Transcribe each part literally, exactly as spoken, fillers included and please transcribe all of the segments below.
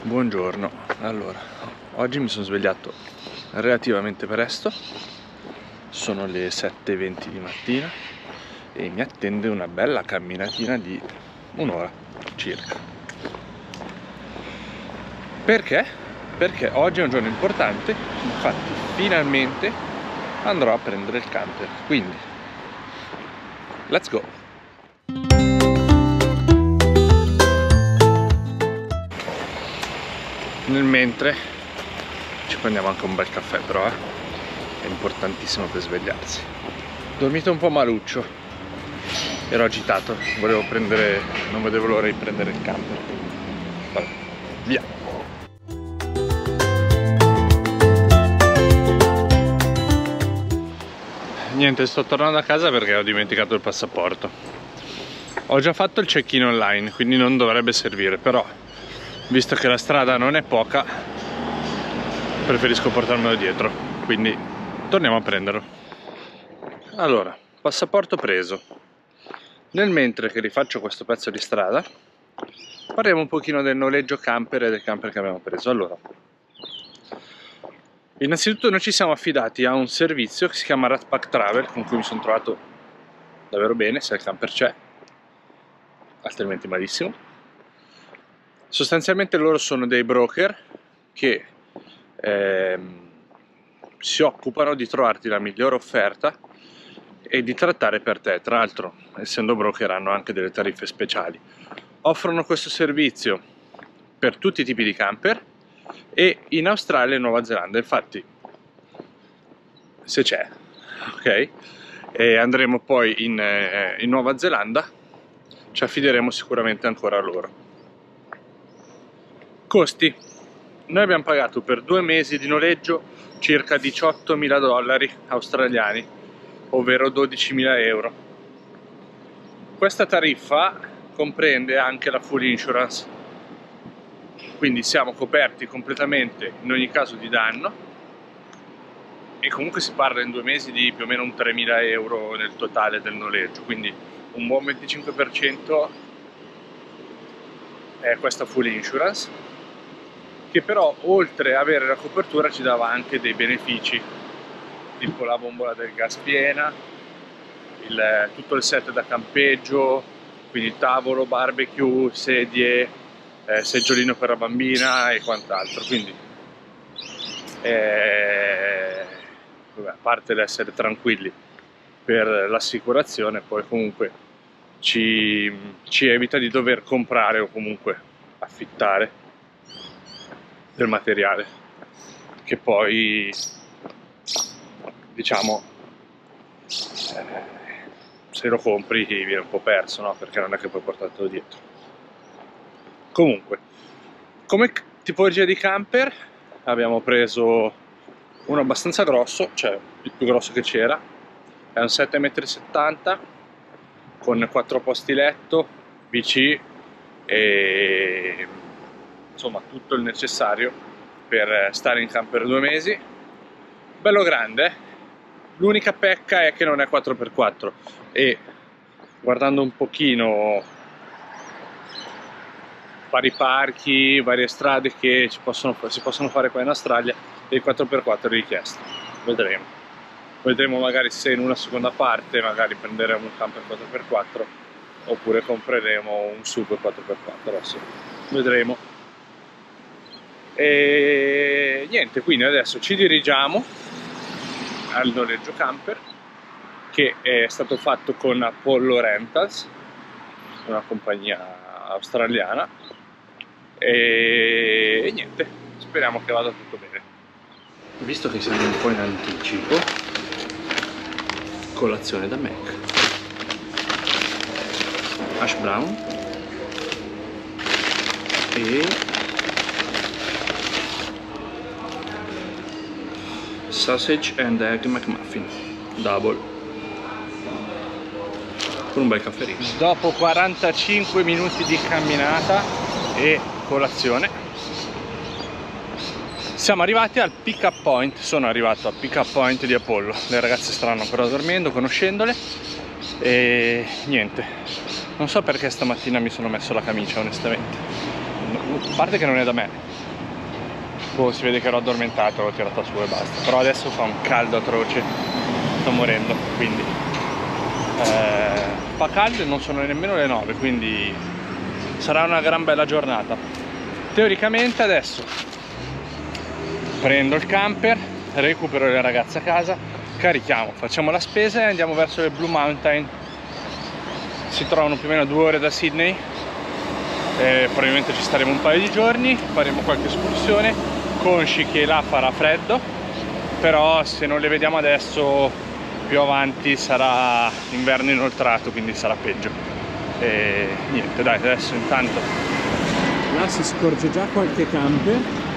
Buongiorno, allora, oggi mi sono svegliato relativamente presto, sono le sette e venti di mattina e mi attende una bella camminatina di un'ora circa. Perché? Perché oggi è un giorno importante, infatti finalmente andrò a prendere il camper, quindi let's go! Nel mentre ci prendiamo anche un bel caffè, però eh? È importantissimo per svegliarsi. Dormito un po' maluccio, ero agitato, volevo prendere, non vedevo l'ora di prendere il camper. Vabbè, via! Niente, sto tornando a casa perché ho dimenticato il passaporto. Ho già fatto il check-in online, quindi non dovrebbe servire, però visto che la strada non è poca, preferisco portarmelo dietro, quindi torniamo a prenderlo. Allora, passaporto preso. Nel mentre che rifaccio questo pezzo di strada, parliamo un pochino del noleggio camper e del camper che abbiamo preso. Allora, innanzitutto noi ci siamo affidati a un servizio che si chiama Ratpack Travel, con cui mi sono trovato davvero bene, se il camper c'è, altrimenti malissimo. Sostanzialmente loro sono dei broker che ehm, si occupano di trovarti la migliore offerta e di trattare per te. Tra l'altro, essendo broker, hanno anche delle tariffe speciali. Offrono questo servizio per tutti i tipi di camper e in Australia e Nuova Zelanda. Infatti, se c'è, ok? E andremo poi in, eh, in Nuova Zelanda, ci affideremo sicuramente ancora a loro. Costi. Noi abbiamo pagato per due mesi di noleggio circa diciottomila dollari australiani, ovvero dodicimila euro. Questa tariffa comprende anche la full insurance, quindi siamo coperti completamente in ogni caso di danno e comunque si parla in due mesi di più o meno un tremila euro nel totale del noleggio, quindi un buon venticinque per cento è questa full insurance, che però oltre ad avere la copertura ci dava anche dei benefici, tipo la bombola del gas piena, il, tutto il set da campeggio, quindi tavolo, barbecue, sedie, eh, seggiolino per la bambina e quant'altro. Quindi eh, vabbè, a parte l'essere tranquilli per l'assicurazione, poi comunque ci, ci evita di dover comprare o comunque affittare del materiale che poi, diciamo, eh, se lo compri viene un po' perso, no? Perché non è che puoi portartelo dietro. Comunque, come tipologia di camper abbiamo preso uno abbastanza grosso, cioè il più grosso che c'era, è un sette virgola settanta metri con quattro posti letto, B C e insomma tutto il necessario per stare in camper due mesi. Bello grande, l'unica pecca è che non è quattro per quattro e guardando un pochino vari parchi, varie strade che ci possono, si possono fare qua in Australia, il quattro per quattro è richiesto. Vedremo vedremo magari se in una seconda parte magari prenderemo un camper quattro per quattro oppure compreremo un sub quattro per quattro, adesso vedremo. E niente, quindi adesso ci dirigiamo al noleggio camper che è stato fatto con Apollo Rentals, una compagnia australiana, e, e niente, speriamo che vada tutto bene. Visto che siamo un po' in anticipo, colazione da Mac, hash brown e sausage and egg McMuffin double con un bel cafferino. Dopo quarantacinque minuti di camminata e colazione siamo arrivati al pick up point. Sono arrivato al pick up point di Apollo, le ragazze staranno ancora dormendo, conoscendole, e niente, non so perché stamattina mi sono messo la camicia, onestamente a parte che non è da me, boh, si vede che ero addormentato, l'ho tirata su e basta, però adesso fa un caldo atroce, sto morendo, quindi eh, fa caldo e non sono nemmeno le nove, quindi sarà una gran bella giornata. Teoricamente adesso prendo il camper, recupero le ragazze a casa, carichiamo, facciamo la spesa e andiamo verso le Blue Mountain. Si trovano più o meno due ore da Sydney e probabilmente ci staremo un paio di giorni, faremo qualche escursione, consci che là farà freddo, però se non le vediamo adesso più avanti sarà inverno inoltrato, quindi sarà peggio. E niente, dai, adesso intanto là si scorge già qualche camper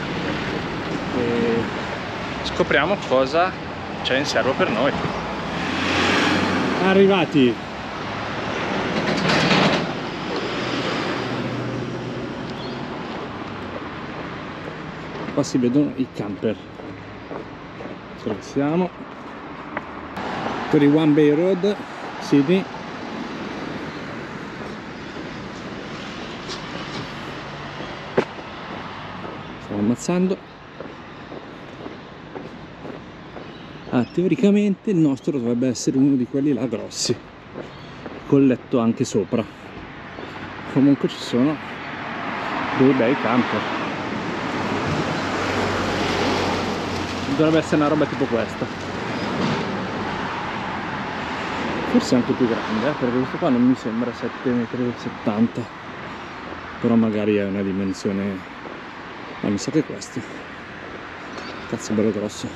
e scopriamo cosa c'è in serbo per noi. Arrivati. Qua si vedono i camper. Attraversiamo per i One Bay Road, Sydney. Stiamo ammazzando. Ah, teoricamente il nostro dovrebbe essere uno di quelli là grossi, col letto anche sopra. Comunque ci sono dei bei camper. Dovrebbe essere una roba tipo questa, forse anche più grande, eh, perché questo qua non mi sembra sette virgola settanta metri, però magari è una dimensione, ma mi sa che è questo. Cazzo, bello grosso.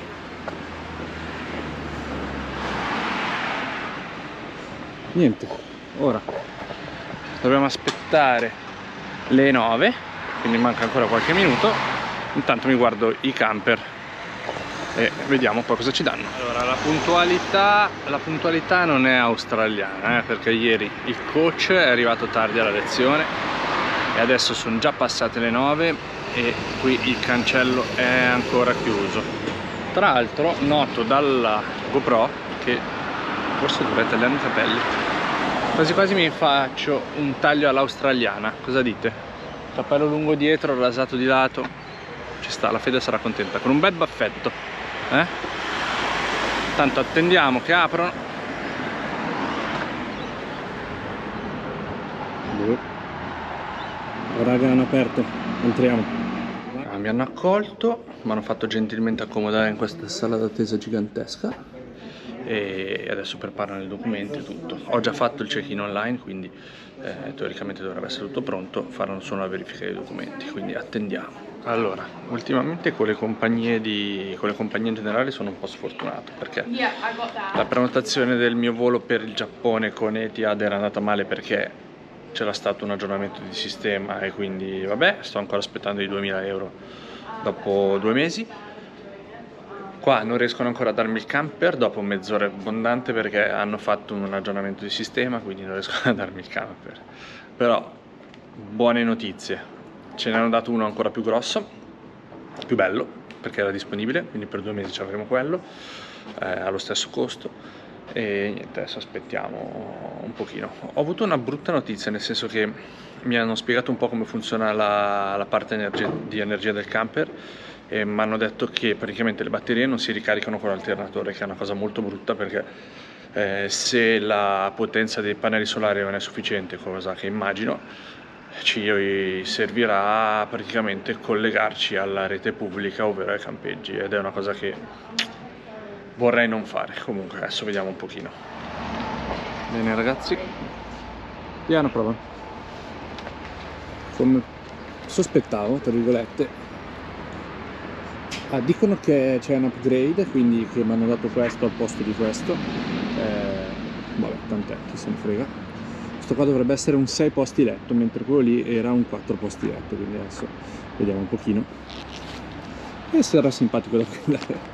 Niente, ora Dobbiamo aspettare le nove, quindi manca ancora qualche minuto. Intanto mi guardo i camper e vediamo poi cosa ci danno. Allora, la puntualità, la puntualità non è australiana, eh, perché ieri il coach è arrivato tardi alla lezione e adesso sono già passate le nove e qui il cancello è ancora chiuso. Tra l'altro noto dalla GoPro che forse dovrei tagliare i capelli, quasi quasi mi faccio un taglio all'australiana, cosa dite? Cappello lungo dietro, rasato di lato, ci sta, la Fede sarà contenta, con un bel baffetto, eh? Tanto attendiamo che aprono. Oh, raga, hanno aperto, entriamo. Ah, mi hanno accolto, mi hanno fatto gentilmente accomodare in questa sala d'attesa gigantesca e adesso preparano i documenti e tutto. Ho già fatto il check-in online, quindi eh, teoricamente dovrebbe essere tutto pronto, faranno solo la verifica dei documenti, quindi attendiamo. Allora, ultimamente con le compagnie di con le compagnie in generale sono un po' sfortunato perché Yeah, I got that. la prenotazione del mio volo per il Giappone con Etihad era andata male perché c'era stato un aggiornamento di sistema e quindi vabbè, sto ancora aspettando i duemila euro dopo due mesi. Qua non riescono ancora a darmi il camper dopo mezz'ora abbondante perché hanno fatto un aggiornamento di sistema, quindi non riescono a darmi il camper. Però buone notizie, ce ne hanno dato uno ancora più grosso, più bello, perché era disponibile, quindi per due mesi ci avremo quello, eh, allo stesso costo. E niente, adesso aspettiamo un pochino. Ho avuto una brutta notizia, nel senso che mi hanno spiegato un po' come funziona la, la parte energia, di energia del camper e mi hanno detto che praticamente le batterie non si ricaricano con l'alternatore, che è una cosa molto brutta perché eh, se la potenza dei pannelli solari non è sufficiente, cosa che immagino, ci servirà praticamente collegarci alla rete pubblica, ovvero ai campeggi, ed è una cosa che vorrei non fare. Comunque adesso vediamo un pochino. Bene ragazzi, Diana, prova. Come sospettavo, tra virgolette, ah, dicono che c'è un upgrade, quindi che mi hanno dato questo al posto di questo. Eh, vabbè, tant'è, chi se ne frega. Questo qua dovrebbe essere un sei posti letto, mentre quello lì era un quattro posti letto, quindi adesso vediamo un pochino. E sarà simpatico da guardare.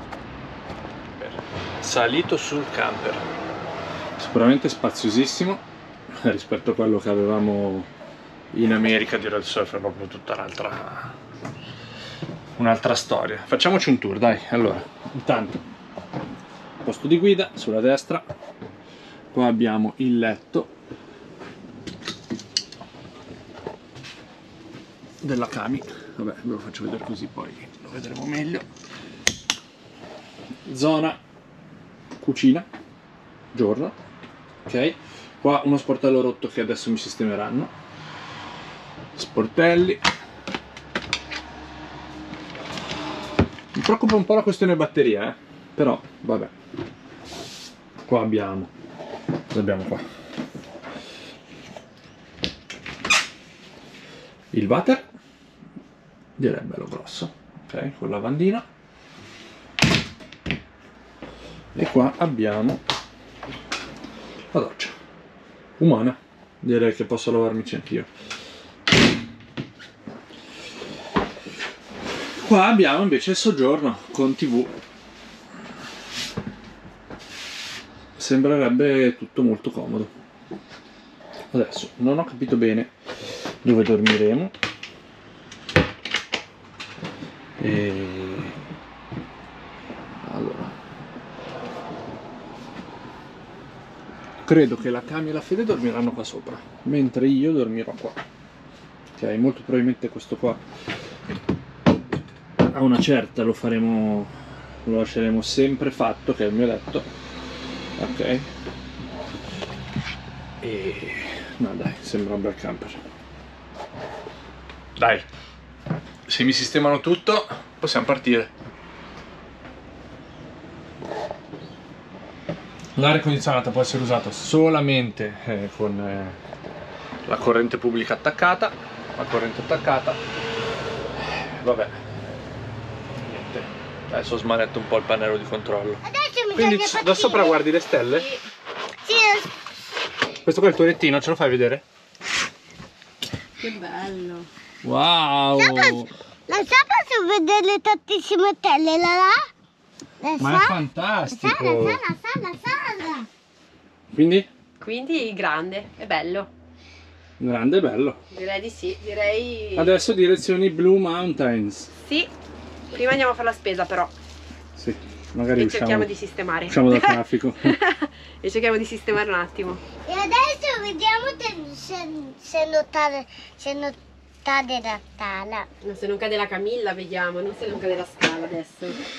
salito sul camper, Sicuramente spaziosissimo rispetto a quello che avevamo in America. Dire il surf è proprio tutta un'altra un'altra storia. Facciamoci un tour, dai. Allora, intanto. Posto di guida sulla destra, qua abbiamo il letto, della Kami. Vabbè, ve lo faccio vedere così poi lo vedremo meglio. Zona cucina, giorno, ok? Qua uno sportello rotto che adesso mi sistemeranno. Sportelli. Mi preoccupa un po' la questione batteria, eh? Però vabbè. Qua abbiamo, cosa abbiamo qua? Il water, direi bello grosso, ok, con lavandina. E qua abbiamo la doccia umana, direi che posso lavarmici anch'io. Qua abbiamo invece il soggiorno con tivù. Sembrerebbe tutto molto comodo. Adesso non ho capito bene dove dormiremo. E... allora, credo che la Kami e la Fede dormiranno qua sopra, mentre io dormirò qua. Ok, molto probabilmente questo qua a una certa lo faremo, lo lasceremo sempre fatto, che è il mio letto. Ok. E no dai, sembra un bel camper. Dai, se mi sistemano tutto possiamo partire. L'aria condizionata può essere usata solamente eh, con eh, la corrente pubblica attaccata, la corrente attaccata. Vabbè, niente. Adesso smanetto un po' il pannello di controllo. Quindi da sopra guardi le stelle? Sì. Questo qua è il tuo lettino, ce lo fai vedere? Che bello. Wow! La sopra si vede le tantissime stelle, là là? La Ma è sa- fantastico! La sala, la sala, la sala. Quindi? Quindi grande, è bello. Grande e bello. Direi di sì, direi... Adesso direzioni Blue Mountains. Sì, prima andiamo a fare la spesa però. Sì, magari E usciamo, cerchiamo di sistemare. usciamo dal traffico. E cerchiamo di sistemare un attimo. E adesso vediamo se, se, se notare, se notare la scala. No, se non cade la Camilla vediamo, non se non cade la scala adesso.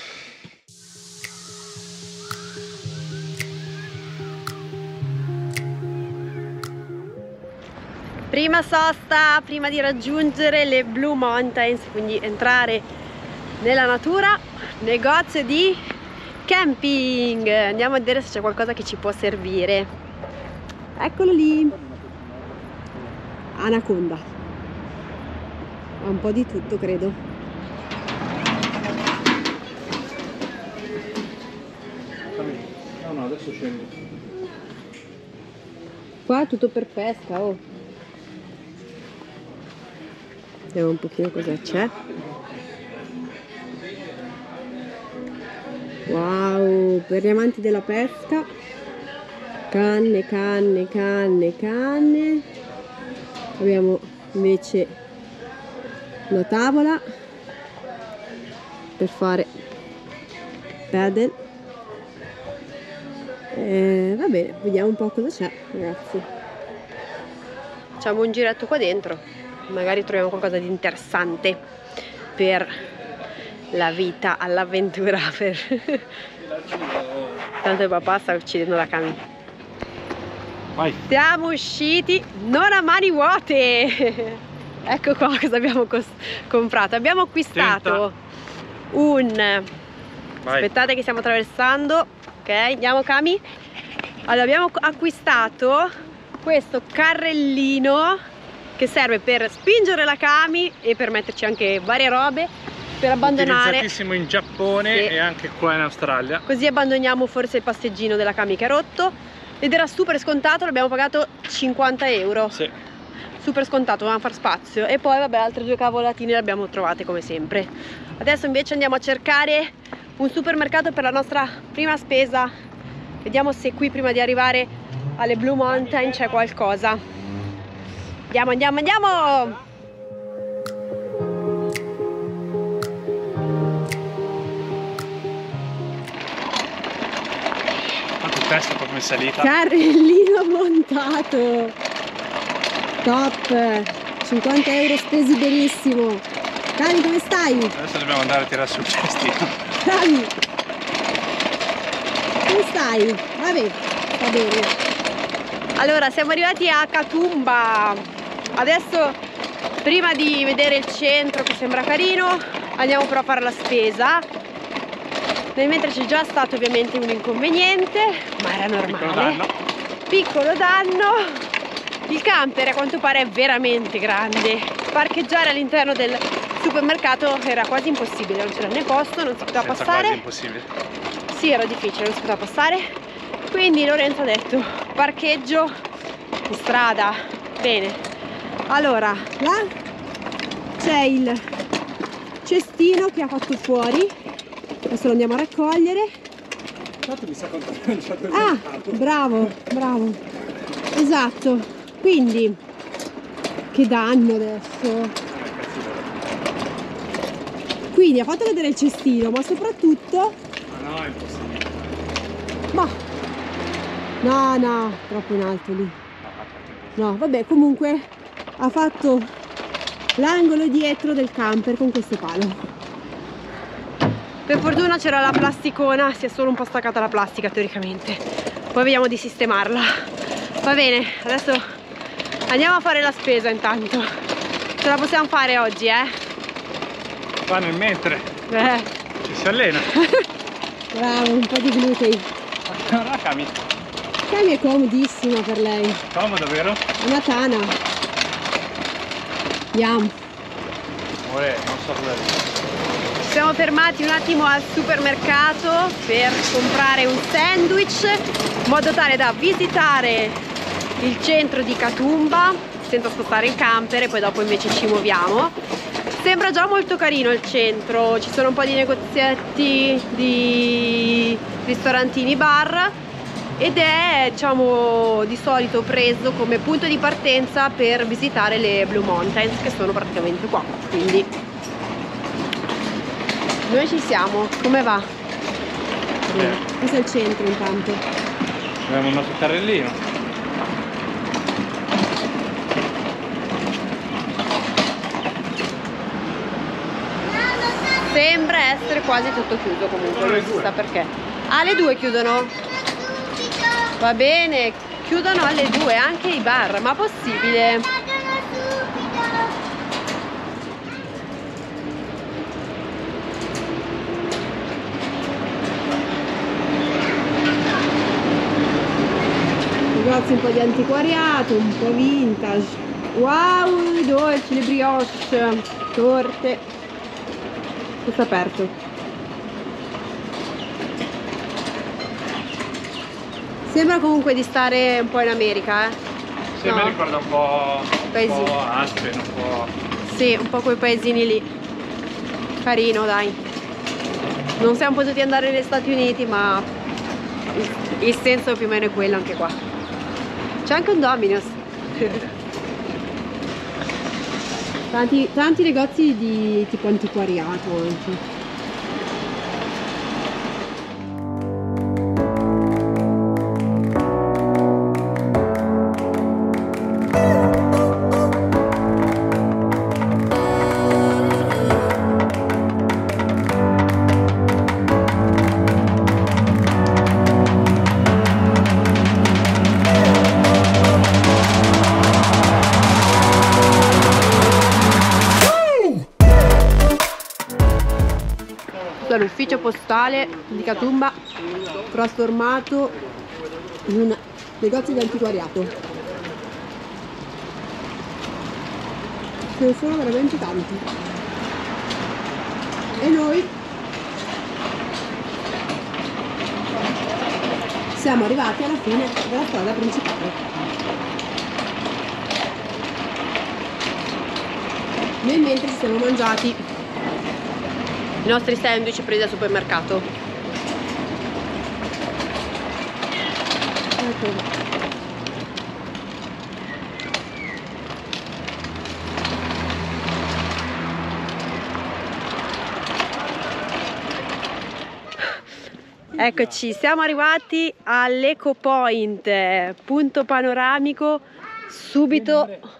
Prima sosta, prima di raggiungere le Blue Mountains, quindi entrare nella natura, negozio di camping. Andiamo a vedere se c'è qualcosa che ci può servire. Eccolo lì. Anaconda. Ha un po' di tutto, credo. No, no, adesso scendo. Qua è tutto per pesca, oh. Vediamo un pochino cosa c'è. Wow, per gli amanti della pesca. Canne, canne, canne, canne. Abbiamo invece una tavola per fare paddle. Eh, va bene, vediamo un po' cosa c'è, ragazzi. Facciamo un giretto qua dentro. Magari troviamo qualcosa di interessante per la vita all'avventura. Per... Tanto il papà sta uccidendo la Cami. Vai. Siamo usciti non a mani vuote. Ecco qua cosa abbiamo comprato. Abbiamo acquistato Tenta. un Vai. Aspettate che stiamo attraversando. Ok, andiamo Cami. Allora abbiamo acquistato questo carrellino che serve per spingere la Kami e per metterci anche varie robe per abbandonare. Utilizzatissimo in Giappone sì. E anche qua in Australia. Così abbandoniamo forse il passeggino della Kami che è rotto ed era super scontato, l'abbiamo pagato cinquanta euro. Sì. Super scontato, dovevamo far spazio. E poi vabbè, altre due cavolatine le abbiamo trovate come sempre. Adesso invece andiamo a cercare un supermercato per la nostra prima spesa. Vediamo se qui prima di arrivare alle Blue Mountain c'è qualcosa. Andiamo, andiamo, andiamo! Quanto testa proprio in salita. Carrellino montato! Top! cinquanta euro spesi benissimo. Cani, come stai? Adesso dobbiamo andare a tirare sul cestino. Cani, come stai? Vabbè, va bene. Allora, siamo arrivati a Katoomba. Adesso, prima di vedere il centro che sembra carino, andiamo però a fare la spesa. Nel mentre c'è già stato ovviamente un inconveniente, ma era normale. Piccolo danno. Piccolo danno. Il camper a quanto pare è veramente grande. Parcheggiare all'interno del supermercato era quasi impossibile, non c'era né posto, non si poteva Senza passare. quasi impossibile. Sì, era difficile, non si poteva passare. Quindi Lorenzo ha detto parcheggio in strada. Bene. Allora, là c'è il cestino che ha fatto fuori. Adesso lo andiamo a raccogliere. Tanto mi sa quanto ho lanciato il Ah, mercato. bravo, bravo. Esatto. Quindi, che danno adesso. Quindi ha fatto vedere il cestino, ma soprattutto... Ma no, è impossibile. Ma... No, no, troppo in alto lì. No, vabbè, comunque ha fatto l'angolo dietro del camper con questo palo. Per fortuna c'era la plasticona, si è solo un po' staccata la plastica teoricamente. Poi vediamo di sistemarla. Va bene, adesso andiamo a fare la spesa intanto. Ce la possiamo fare oggi, eh? Qua nel mentre Eh. ci si allena. Bravo, un po' di glutei. Guarda Cami, Cami è comodissima per lei. comodo vero? Una tana. Yum. Amore, non so cosa dire. Ci siamo fermati un attimo al supermercato per comprare un sandwich in modo tale da visitare il centro di Katoomba senza spostare il camper e poi dopo invece ci muoviamo. Sembra già molto carino il centro, ci sono un po' di negozietti, di ristorantini, bar ed è, diciamo, di solito preso come punto di partenza per visitare le Blue Mountains che sono praticamente qua, quindi noi ci siamo. Come va? Bene. Questo è il centro intanto. Abbiamo il nostro carrellino. Sembra essere quasi tutto chiuso comunque, non si sa perché. Alle due chiudono? Va bene, chiudono alle due anche i bar, ma possibile? Negozi un po' di antiquariato, un po' vintage. Wow, dolci, le brioche, torte. Tutto aperto. Sembra comunque di stare un po' in America, eh? Sì, No? mi ricorda un po', un Paesi. po' Aspen, un po'... Sì, un po' quei paesini lì. Carino, dai. Non siamo potuti andare negli Stati Uniti, ma il, il senso più o meno è quello anche qua. C'è anche un Domino's. Tanti, tanti negozi di tipo antiquariato anche. L'ufficio postale di Katoomba trasformato in un negozio di antiquariato. Ce ne sono veramente tanti. E noi siamo arrivati alla fine della strada principale. Nel mentre ci siamo mangiati i nostri sandwich presi al supermercato. Ecco. Eccoci, siamo arrivati all'Eco Point, punto panoramico subito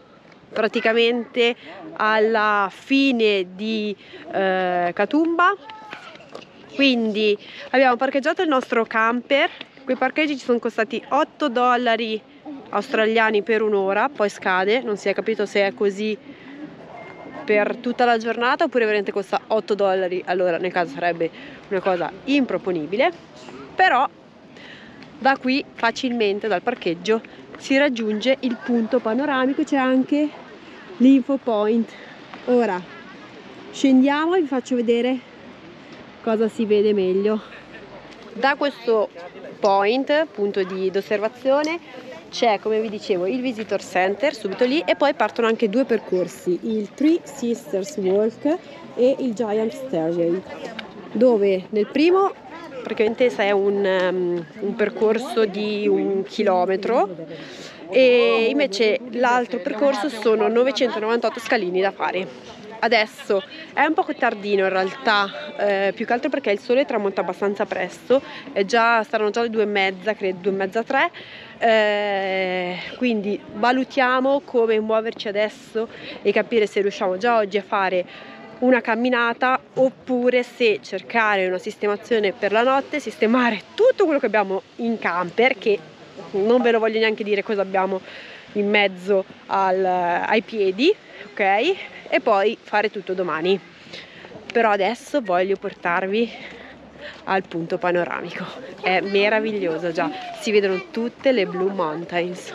praticamente alla fine di eh, Katoomba. Quindi abbiamo parcheggiato il nostro camper. Quei parcheggi ci sono costati otto dollari australiani per un'ora, poi scade, non si è capito se è così per tutta la giornata oppure veramente costa otto dollari, allora nel caso sarebbe una cosa improponibile. Però da qui facilmente dal parcheggio si raggiunge il punto panoramico, c'è anche l'info point. Ora scendiamo e vi faccio vedere cosa si vede meglio. Da questo point, punto di osservazione, c'è, come vi dicevo, il Visitor Center subito lì e poi partono anche due percorsi, il Three Sisters Walk e il Giant Stairway, dove nel primo praticamente è un, um, un percorso di un chilometro e invece l'altro percorso sono novecentonovantotto scalini da fare. Adesso è un po' tardino in realtà, eh, più che altro perché il sole tramonta abbastanza presto, è già, saranno già le due e mezza, credo due e mezza, tre, eh, quindi valutiamo come muoverci adesso e capire se riusciamo già oggi a fare una camminata oppure se cercare una sistemazione per la notte, sistemare tutto quello che abbiamo in camper, che non ve lo voglio neanche dire cosa abbiamo in mezzo al, ai piedi, ok? E poi fare tutto domani. Però adesso voglio portarvi al punto panoramico, è meraviglioso, già si vedono tutte le Blue Mountains.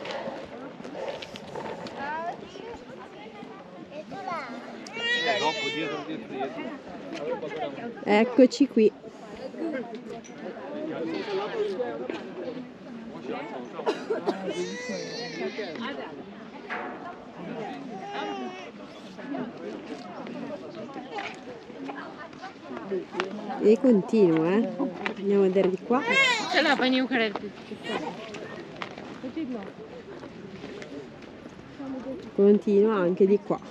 Eccoci qui. E continua, eh? Andiamo a vedere di qua. Continua anche di qua.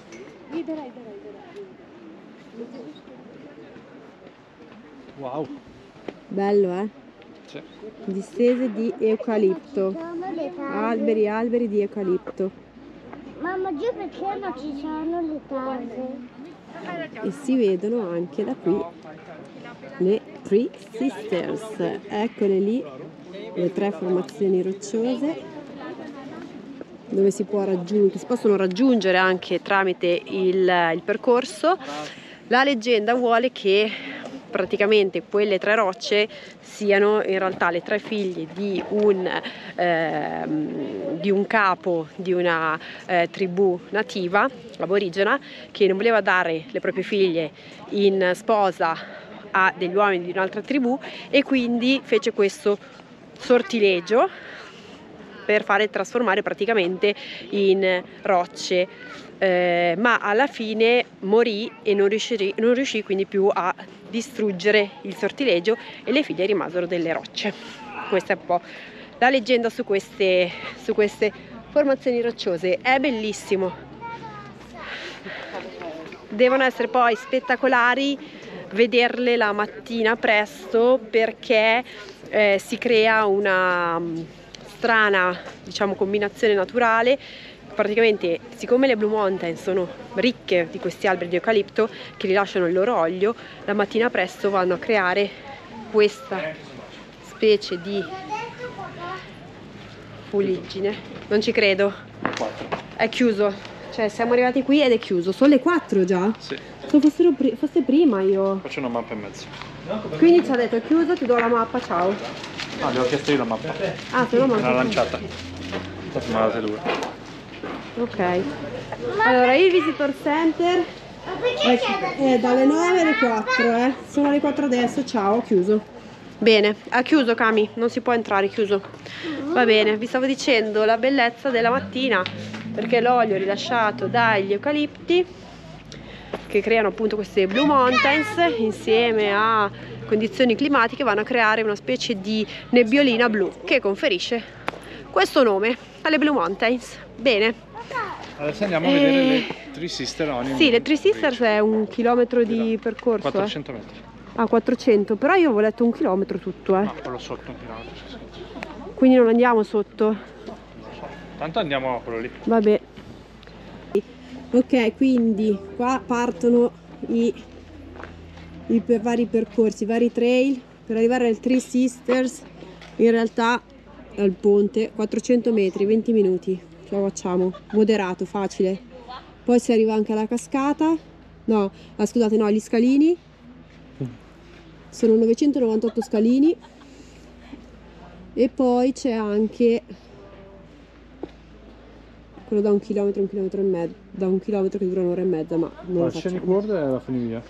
Wow. Bello, eh? Sì. Distese di eucalipto. Alberi, alberi di eucalipto. Mamma, giù perché non ci sono le case? E si vedono anche da qui le Three Sisters, eccole lì, le tre formazioni rocciose dove si può raggiungere, si possono raggiungere anche tramite il, il percorso. La leggenda vuole che praticamente quelle tre rocce siano in realtà le tre figlie di un, eh, di un capo di una eh, tribù nativa, aborigena, che non voleva dare le proprie figlie in sposa a degli uomini di un'altra tribù e quindi fece questo sortilegio per fare trasformare praticamente in rocce, eh, ma alla fine morì e non riuscì, non riuscì quindi più a distruggere il sortilegio e le figlie rimasero delle rocce. Questa è un po' la leggenda su queste, su queste formazioni rocciose. È bellissimo, devono essere poi spettacolari vederle la mattina presto perché eh, si crea una strana, diciamo, combinazione naturale. Praticamente, siccome le Blue Mountain sono ricche di questi alberi di eucalipto che rilasciano il loro olio, la mattina presto vanno a creare questa specie di fuliggine. Non ci credo, è chiuso, cioè siamo arrivati qui ed è chiuso. Sono le quattro già? Sì. Se fossero pri fosse prima io. Faccio una mappa e mezzo. Quindi ci ha detto è chiuso, ti do la mappa, ciao. Ah, le ho chiesto io la mappa. Ah, se no Me manca. l'ha lanciata. Infatti me la date due. Ok. Allora, il Visitor Center è dalle nove alle quattro, eh. Sono le quattro adesso, ciao, ho chiuso. Bene, ha chiuso Cami, non si può entrare, chiuso. Va bene, vi stavo dicendo la bellezza della mattina, perché l'olio rilasciato dagli eucalipti che creano appunto queste Blue Mountains insieme a condizioni climatiche vanno a creare una specie di nebbiolina blu che conferisce questo nome alle Blue Mountains. Bene, adesso andiamo a e... vedere le Three Sisters. Sì, le Three Sisters è un chilometro di percorso, quattrocento eh. metri. Ah, quattrocento, però io avevo letto un chilometro tutto, eh. No, quello sotto un chilometro. Sì, sì. Quindi non andiamo sotto. Tanto andiamo a quello lì. Vabbè. Ok, quindi qua partono i, i per vari percorsi, i vari trail. Per arrivare al Three Sisters in realtà al ponte quattrocento metri, venti minuti ce la facciamo, moderato, facile. Poi si arriva anche alla cascata, no, ah, scusate, no, gli scalini sono novecentonovantotto scalini, e poi c'è anche quello da un chilometro, un chilometro e mezzo, da un chilometro che dura un'ora e mezza, ma non lo scendi facciamo. corda e la fini via.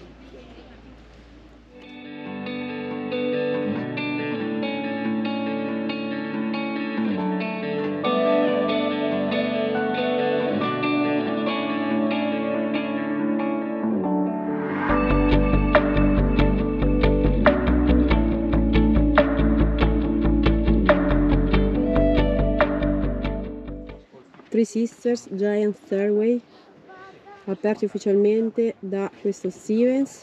Three Sisters Giant Stairway, aperti ufficialmente da questo Stevens,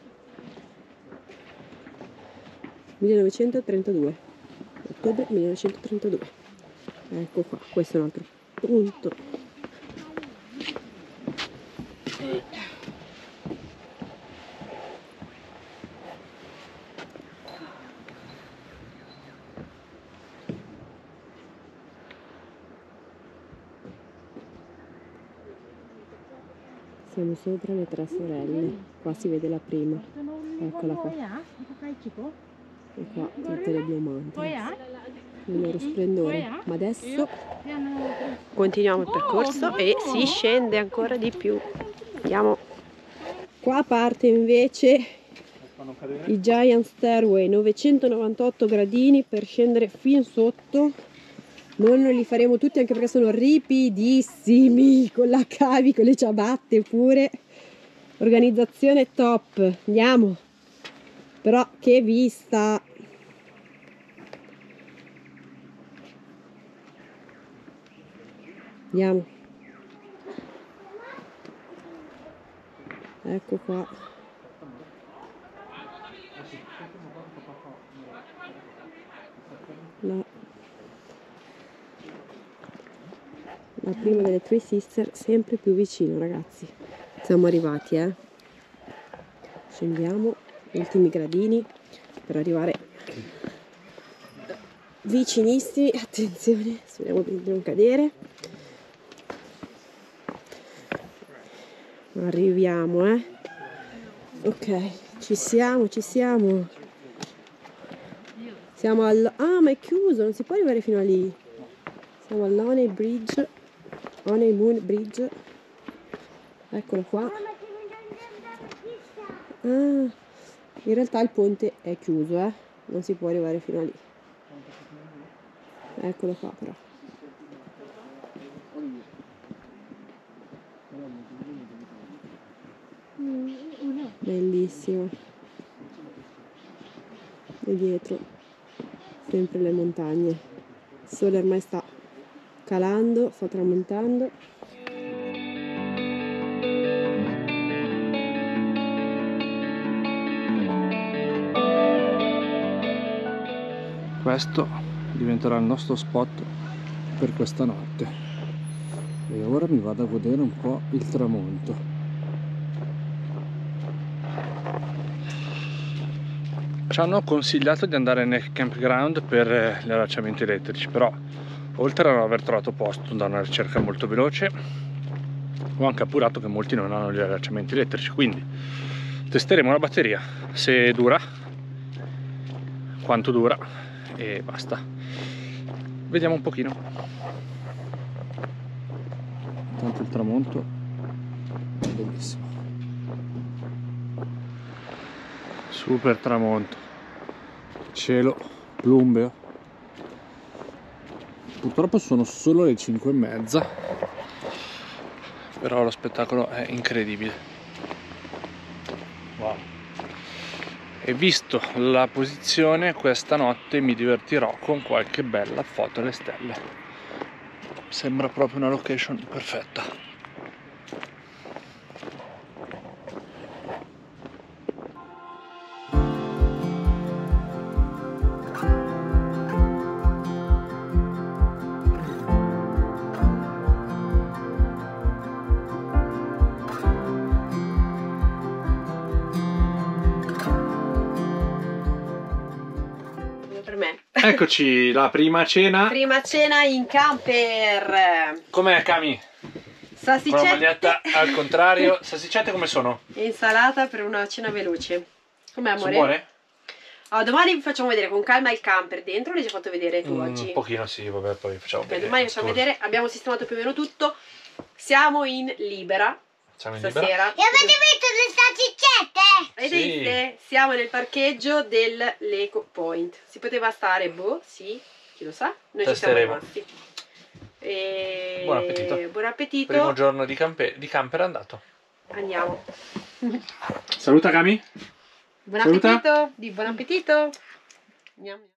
millenovecentotrentadue, ottobre millenovecentotrentadue. Ecco qua, questo è un altro punto. Siamo sopra le tre sorelle, qua si vede la prima, eccola qua, e qua tutte le Blue Mountains, il loro splendore. Ma adesso continuiamo il percorso e si scende ancora di più. Andiamo. Qua parte invece i Giant Stairway, novecentonovantotto gradini per scendere fin sotto. Noi non li faremo tutti anche perché sono ripidissimi, con la cavi, con le ciabatte pure. Organizzazione top, andiamo. Però che vista! Andiamo. Ecco qua. La La prima delle Three Sisters, sempre più vicino, ragazzi. Siamo arrivati, eh. Scendiamo, ultimi gradini per arrivare vicinissimi. Attenzione, speriamo di non cadere. Arriviamo, eh. Ok, ci siamo, ci siamo. Siamo al... Ah, ma è chiuso, non si può arrivare fino a lì. Siamo all'Honey Bridge. Honeymoon Bridge, eccolo qua. Ah, in realtà il ponte è chiuso, eh? Non si può arrivare fino a lì. Eccolo qua però. Bellissimo. E dietro sempre le montagne. Il sole ormai sta calando, sta tramontando. Questo diventerà il nostro spot per questa notte e ora mi vado a godere un po' il tramonto. Ci hanno consigliato di andare nel campground per gli allacciamenti elettrici, però oltre a non aver trovato posto da una ricerca molto veloce, ho anche appurato che molti non hanno gli allacciamenti elettrici, quindi testeremo la batteria, se dura, quanto dura e basta. Vediamo un pochino. Tanto il tramonto è bellissimo. Super tramonto. Cielo plumbeo. Purtroppo sono solo le cinque e mezza, però lo spettacolo è incredibile. Wow. E visto la posizione, questa notte mi divertirò con qualche bella foto alle stelle. Sembra proprio una location perfetta. Eccoci, la prima cena. Prima cena in camper. Com'è, Cami? Salsicette. Con la maglietta al contrario. Salsicette come sono? Insalata per una cena veloce. Com'è, amore? Sono buone? Allora, domani vi facciamo vedere con calma il camper dentro. L'hai già fatto vedere tu Mm, oggi? un pochino sì, vabbè, poi facciamo Ok, vedere. domani facciamo vedere. Abbiamo sistemato più o meno tutto. Siamo in libera. Siamo in Stasera. libera. E avete visto le salsicette? Avete Sì. viste? Siamo nel parcheggio dell'Eco Point. Si poteva stare, boh, sì, chi lo sa. Noi ci siamo Testeremo. rimasti. E... Buon appetito. Buon appetito. Primo giorno di, campe- di camper andato. Andiamo. Saluta, Cami. Buon Saluta. appetito. Di buon appetito. Andiamo.